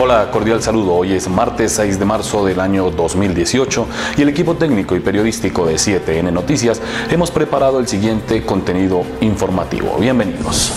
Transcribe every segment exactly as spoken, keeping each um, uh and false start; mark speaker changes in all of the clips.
Speaker 1: Hola, cordial saludo. Hoy es martes seis de marzo del año dos mil dieciocho y el equipo técnico y periodístico de siete ene Noticias hemos preparado el siguiente contenido informativo. Bienvenidos.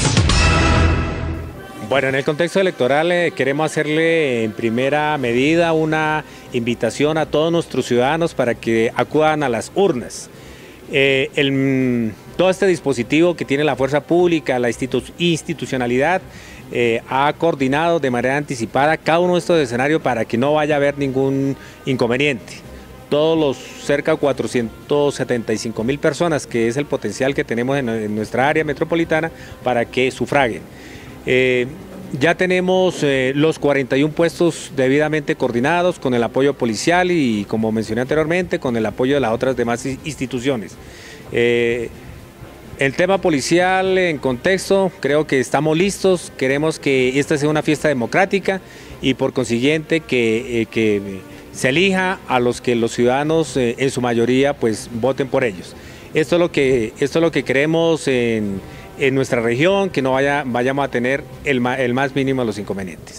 Speaker 2: Bueno, en el contexto electoral eh, queremos hacerle en primera medida una invitación a todos nuestros ciudadanos para que acudan a las urnas. Eh, el, todo este dispositivo que tiene la fuerza pública, la institu institucionalidad, eh, ha coordinado de manera anticipada cada uno de estos escenarios para que no vaya a haber ningún inconveniente. Todos los cerca de cuatrocientos setenta y cinco mil personas, que es el potencial que tenemos en, en nuestra área metropolitana, para que sufraguen. Eh, ya tenemos eh, los cuarenta y un puestos debidamente coordinados con el apoyo policial y, como mencioné anteriormente, con el apoyo de las otras demás instituciones. Eh, el tema policial en contexto, creo que estamos listos, queremos que esta sea una fiesta democrática y por consiguiente que, eh, que se elija a los que los ciudadanos eh, en su mayoría pues voten por ellos. Esto es lo que, esto es lo que queremos en en nuestra región, que no vaya, vayamos a tener el, el más mínimo de los inconvenientes.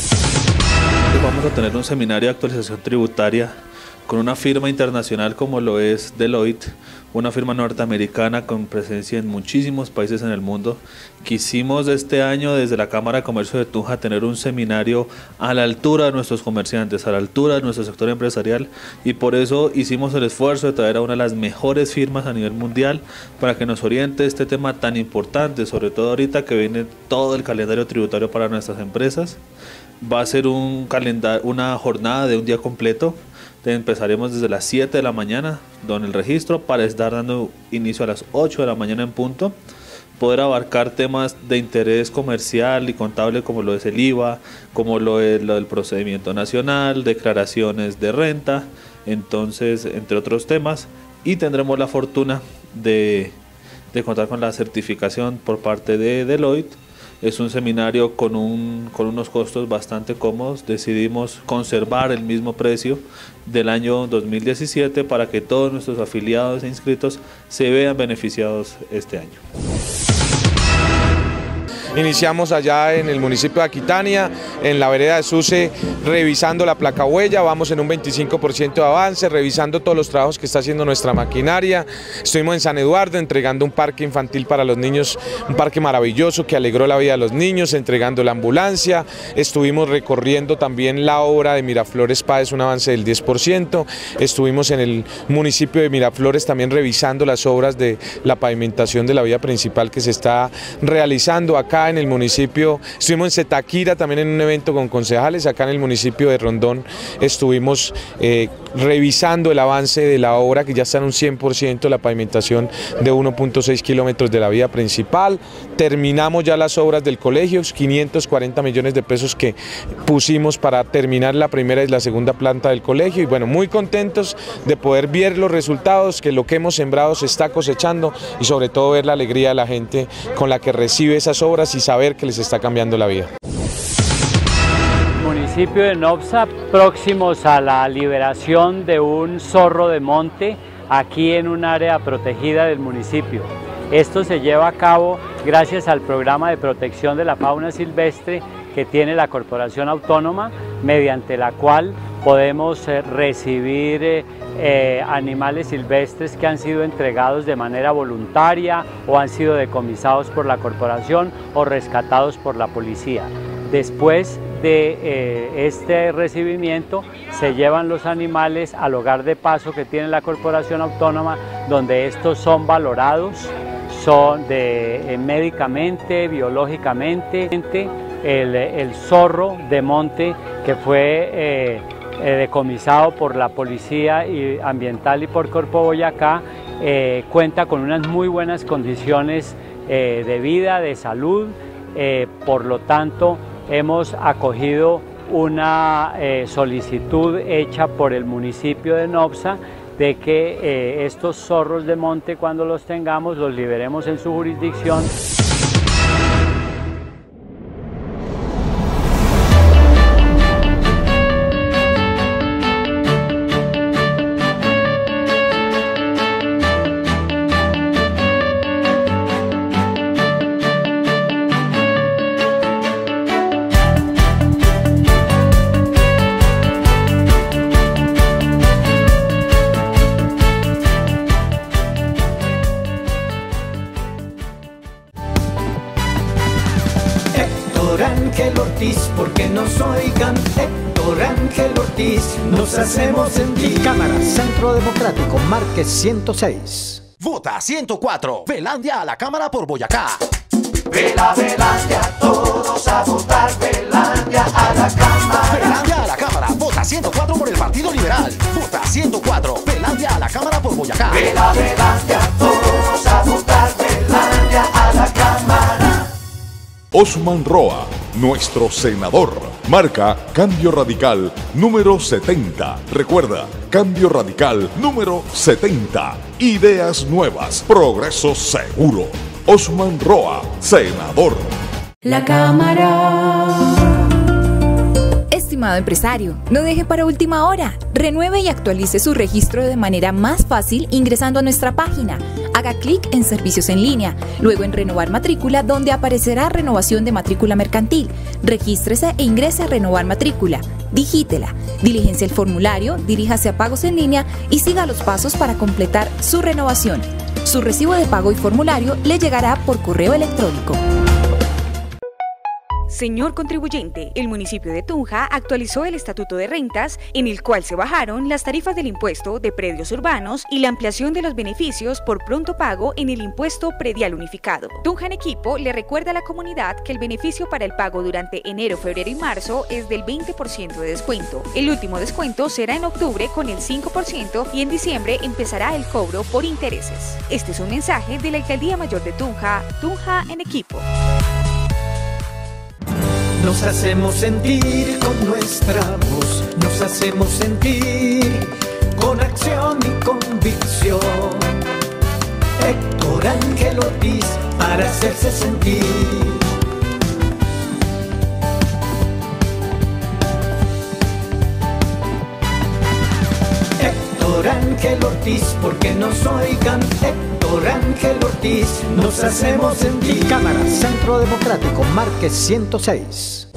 Speaker 3: Vamos a tener un seminario de actualización tributaria con una firma internacional como lo es Deloitte, una firma norteamericana con presencia en muchísimos países en el mundo. Quisimos este año desde la Cámara de Comercio de Tunja tener un seminario a la altura de nuestros comerciantes, a la altura de nuestro sector empresarial, y por eso hicimos el esfuerzo de traer a una de las mejores firmas a nivel mundial para que nos oriente este tema tan importante, sobre todo ahorita que viene todo el calendario tributario para nuestras empresas. Va a ser un calendario, una jornada de un día completo. Empezaremos desde las siete de la mañana con el registro para estar dando inicio a las ocho de la mañana en punto, poder abarcar temas de interés comercial y contable como lo es el I V A, como lo es lo del procedimiento nacional, declaraciones de renta, entonces entre otros temas, y tendremos la fortuna de, de contar con la certificación por parte de Deloitte. Es un seminario con, un, con unos costos bastante cómodos. Decidimos conservar el mismo precio del año dos mil diecisiete para que todos nuestros afiliados e inscritos se vean beneficiados este año.
Speaker 4: Iniciamos allá en el municipio de Aquitania, en la vereda de Suce, revisando la placa huella, vamos en un veinticinco por ciento de avance, revisando todos los trabajos que está haciendo nuestra maquinaria. Estuvimos en San Eduardo entregando un parque infantil para los niños, un parque maravilloso que alegró la vida de los niños, entregando la ambulancia. Estuvimos recorriendo también la obra de Miraflores Páez, un avance del diez por ciento. Estuvimos en el municipio de Miraflores también revisando las obras de la pavimentación de la vía principal que se está realizando acá en el municipio. Estuvimos en Setaquira también en un evento con concejales. Acá en el municipio de Rondón estuvimos eh, revisando el avance de la obra, que ya está en un cien por ciento, la pavimentación de uno punto seis kilómetros de la vía principal. Terminamos ya las obras del colegio, quinientos cuarenta millones de pesos que pusimos para terminar la primera y la segunda planta del colegio, y bueno, muy contentos de poder ver los resultados, que lo que hemos sembrado se está cosechando, y sobre todo ver la alegría de la gente con la que recibe esas obras y saber que les está cambiando la vida.
Speaker 5: Municipio de Nopsa, próximos a la liberación de un zorro de monte aquí en un área protegida del municipio. Esto se lleva a cabo gracias al programa de protección de la fauna silvestre que tiene la Corporación Autónoma, mediante la cual podemos eh, recibir eh, eh, animales silvestres que han sido entregados de manera voluntaria o han sido decomisados por la corporación o rescatados por la policía. Después de eh, este recibimiento se llevan los animales al hogar de paso que tiene la Corporación Autónoma, donde estos son valorados, son de, eh, médicamente, biológicamente. El, el zorro de monte que fue eh, eh, decomisado por la Policía y Ambiental y por Corpo Boyacá eh, cuenta con unas muy buenas condiciones eh, de vida, de salud, eh, por lo tanto hemos acogido una eh, solicitud hecha por el municipio de Nopsa de que eh, estos zorros de monte, cuando los tengamos, los liberemos en su jurisdicción.
Speaker 6: Héctor Ángel Ortiz, porque nos oigan, Héctor Ángel Ortiz, nos hacemos sentir.
Speaker 7: Cámara Centro Democrático, marque ciento seis.
Speaker 8: Vota ciento cuatro. Velandia a la Cámara por Boyacá.
Speaker 6: Vela, Velandia, todos a votar. Velandia a la Cámara.
Speaker 8: Velandia a la Cámara. Vota ciento cuatro por el Partido Liberal. Vota ciento cuatro. Velandia a la Cámara por Boyacá.
Speaker 6: Vela, Velandia, todos a votar. Velandia a la Cámara.
Speaker 9: Osman Roa, nuestro senador. Marca Cambio Radical número setenta. Recuerda, Cambio Radical número setenta. Ideas nuevas, progreso seguro. Osman Roa, senador.
Speaker 10: La Cámara. Estimado empresario, no deje para última hora. Renueve y actualice su registro de manera más fácil ingresando a nuestra página. Haga clic en Servicios en línea, luego en Renovar Matrícula, donde aparecerá Renovación de Matrícula Mercantil. Regístrese e ingrese a Renovar Matrícula. Digítela, diligencia el formulario, diríjase a Pagos en línea y siga los pasos para completar su renovación. Su recibo de pago y formulario le llegará por correo electrónico.
Speaker 11: Señor contribuyente, el municipio de Tunja actualizó el Estatuto de Rentas, en el cual se bajaron las tarifas del impuesto de predios urbanos y la ampliación de los beneficios por pronto pago en el impuesto predial unificado. Tunja en Equipo le recuerda a la comunidad que el beneficio para el pago durante enero, febrero y marzo es del veinte por ciento de descuento. El último descuento será en octubre con el cinco por ciento y en diciembre empezará el cobro por intereses. Este es un mensaje de la Alcaldía Mayor de Tunja, Tunja en Equipo.
Speaker 6: Nos hacemos sentir con nuestra voz, nos hacemos sentir con acción y convicción. Héctor Ángel Ortiz para hacerse sentir. Héctor Ángel Ortiz, porque nos oigan, Héctor Ángel Ortiz, nos hacemos sentir.
Speaker 7: Cámara Centro Democrático, marque ciento seis.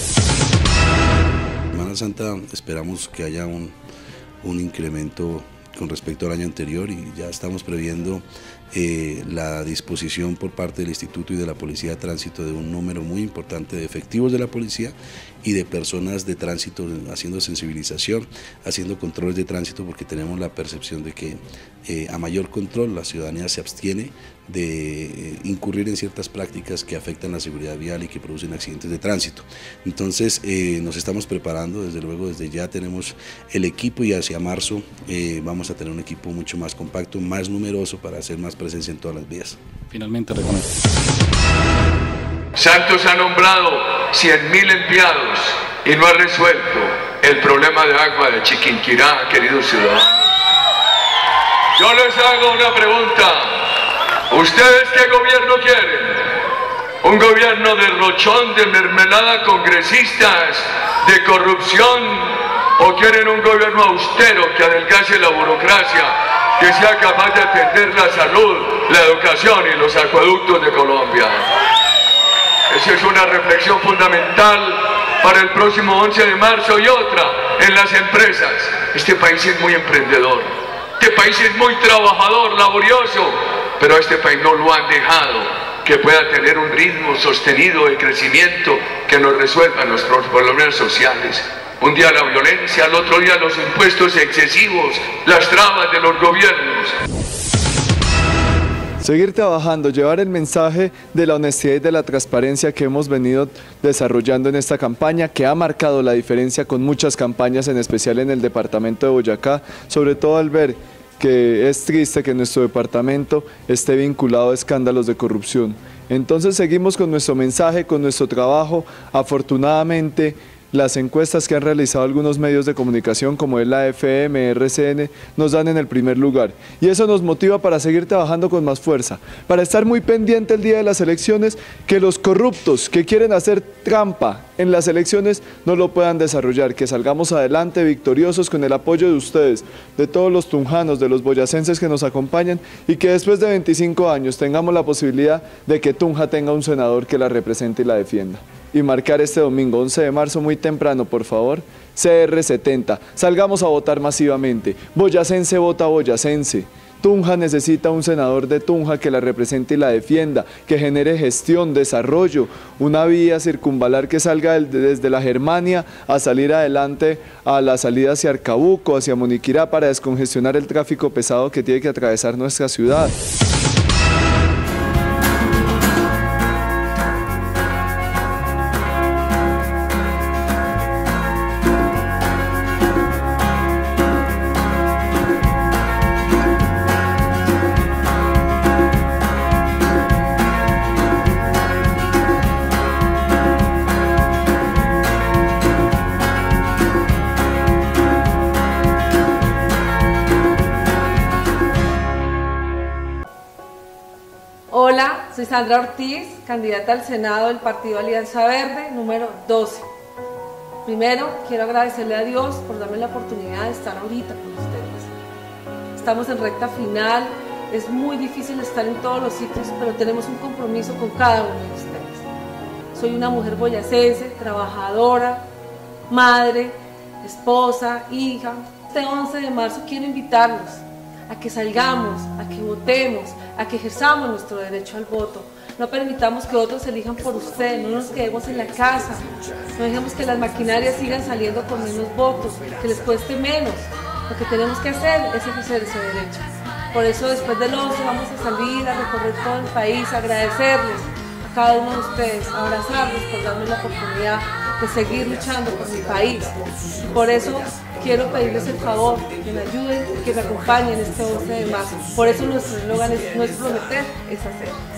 Speaker 12: Semana Santa esperamos que haya un, un incremento con respecto al año anterior y ya estamos previendo eh, la disposición por parte del Instituto y de la Policía de Tránsito de un número muy importante de efectivos de la policía y de personas de tránsito haciendo sensibilización, haciendo controles de tránsito, porque tenemos la percepción de que eh, a mayor control la ciudadanía se abstiene de eh, incurrir en ciertas prácticas que afectan la seguridad vial y que producen accidentes de tránsito. Entonces eh, nos estamos preparando, desde luego desde ya tenemos el equipo y hacia marzo eh, vamos a tener un equipo mucho más compacto, más numeroso para hacer más presencia en todas las vías.
Speaker 1: Finalmente reconozco.
Speaker 13: Santos ha nombrado cien mil empleados y no ha resuelto el problema de agua de Chiquinquirá, queridos ciudadanos. Yo les hago una pregunta. ¿Ustedes qué gobierno quieren? ¿Un gobierno de rochón, de mermelada, congresistas, de corrupción? ¿O quieren un gobierno austero que adelgace la burocracia, que sea capaz de atender la salud, la educación y los acueductos de Colombia? Esa es una reflexión fundamental para el próximo once de marzo y otra en las empresas. Este país es muy emprendedor, este país es muy trabajador, laborioso, pero a este país no lo han dejado que pueda tener un ritmo sostenido de crecimiento que nos resuelva nuestros problemas sociales. Un día la violencia, al otro día los impuestos excesivos, las trabas de los gobiernos.
Speaker 14: Seguir trabajando, llevar el mensaje de la honestidad y de la transparencia que hemos venido desarrollando en esta campaña, que ha marcado la diferencia con muchas campañas, en especial en el departamento de Boyacá, sobre todo al ver que es triste que nuestro departamento esté vinculado a escándalos de corrupción. Entonces seguimos con nuestro mensaje, con nuestro trabajo. Afortunadamente, las encuestas que han realizado algunos medios de comunicación como es la F M, R C N, nos dan en el primer lugar. Y eso nos motiva para seguir trabajando con más fuerza, para estar muy pendiente el día de las elecciones, que los corruptos que quieren hacer trampa en las elecciones no lo puedan desarrollar, que salgamos adelante victoriosos con el apoyo de ustedes, de todos los tunjanos, de los boyacenses que nos acompañan, y que después de veinticinco años tengamos la posibilidad de que Tunja tenga un senador que la represente y la defienda. Y marcar este domingo, once de marzo, muy temprano, por favor, C R setenta. Salgamos a votar masivamente. Boyacense vota boyacense. Tunja necesita un senador de Tunja que la represente y la defienda, que genere gestión, desarrollo, una vía circunvalar que salga desde la Germania a salir adelante a la salida hacia Arcabuco, hacia Moniquirá, para descongestionar el tráfico pesado que tiene que atravesar nuestra ciudad.
Speaker 15: Hola, soy Sandra Ortiz, candidata al Senado del Partido Alianza Verde, número doce. Primero, quiero agradecerle a Dios por darme la oportunidad de estar ahorita con ustedes. Estamos en recta final, es muy difícil estar en todos los sitios, pero tenemos un compromiso con cada uno de ustedes. Soy una mujer boyacense, trabajadora, madre, esposa, hija. Este once de marzo quiero invitarlos a que salgamos, a que votemos, a que ejerzamos nuestro derecho al voto. No permitamos que otros elijan por usted, no nos quedemos en la casa, no dejemos que las maquinarias sigan saliendo con menos votos, que les cueste menos. Lo que tenemos que hacer es ejercer ese derecho. Por eso después del once vamos a salir a recorrer todo el país, a agradecerles a cada uno de ustedes, a abrazarlos por darme la oportunidad de seguir luchando por mi país. Y por eso quiero pedirles el favor que me ayuden, que me acompañen este once de marzo. Por eso nuestro eslogan es: no es prometer, es hacer.